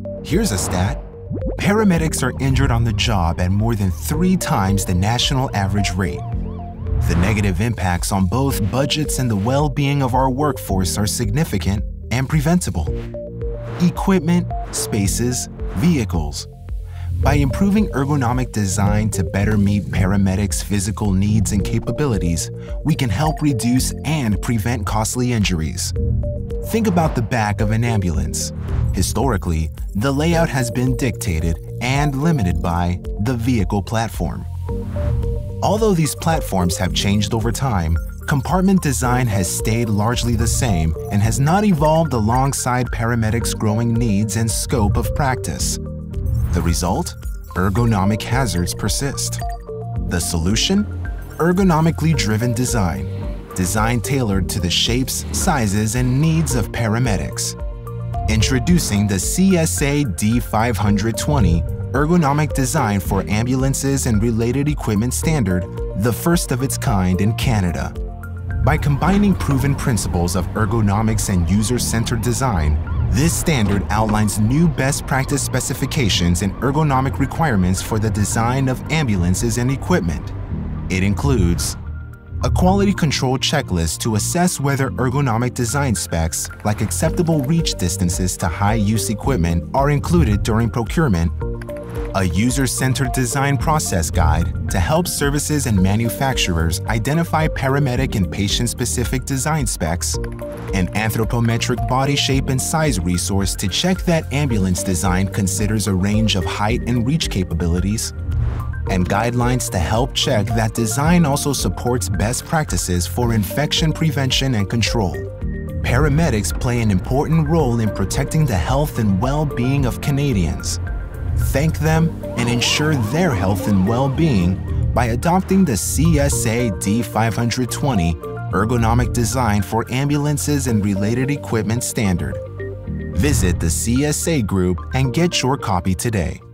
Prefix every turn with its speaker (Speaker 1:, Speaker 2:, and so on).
Speaker 1: Here's a stat. Paramedics are injured on the job at more than 3 times the national average rate. The negative impacts on both budgets and the well-being of our workforce are significant and preventable. Equipment, spaces, vehicles. By improving ergonomic design to better meet paramedics' physical needs and capabilities, we can help reduce and prevent costly injuries. Think about the back of an ambulance. Historically, the layout has been dictated and limited by the vehicle platform. Although these platforms have changed over time, compartment design has stayed largely the same and has not evolved alongside paramedics' growing needs and scope of practice. The result? Ergonomic hazards persist. The solution? Ergonomically driven design. Design tailored to the shapes, sizes, and needs of paramedics. Introducing the CSA D500 Ergonomic Design for Ambulances and Related Equipment Standard, the first of its kind in Canada. By combining proven principles of ergonomics and user-centered design, this standard outlines new best practice specifications and ergonomic requirements for the design of ambulances and equipment. It includes a quality control checklist to assess whether ergonomic design specs, like acceptable reach distances to high-use equipment, are included during procurement, a user-centered design process guide to help services and manufacturers identify paramedic and patient-specific design specs, an anthropometric body shape and size resource to check that ambulance design considers a range of height and reach capabilities, and guidelines to help check that design also supports best practices for infection prevention and control. Paramedics play an important role in protecting the health and well-being of Canadians. Thank them and ensure their health and well-being by adopting the CSA D520 Ergonomic Design for Ambulances and Related Equipment Standard. Visit the CSA group and get your copy today.